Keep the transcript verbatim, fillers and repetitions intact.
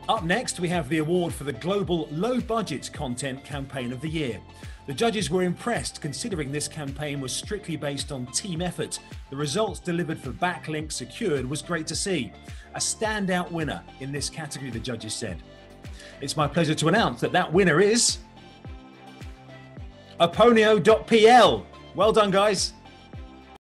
Up next, we have the award for the Global Low Budget Content Campaign of the Year. The judges were impressed considering this campaign was strictly based on team effort. The results delivered for Backlink Secured was great to see. A standout winner in this category, the judges said. It's my pleasure to announce that that winner is Aponio dot P L. Well done, guys.